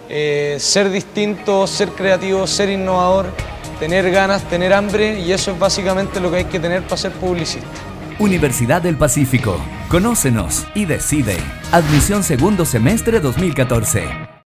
ser distinto, ser creativo, ser innovador, tener ganas, tener hambre, y eso es básicamente lo que hay que tener para ser publicista. Universidad del Pacífico. Conócenos y decide. Admisión segundo semestre 2014.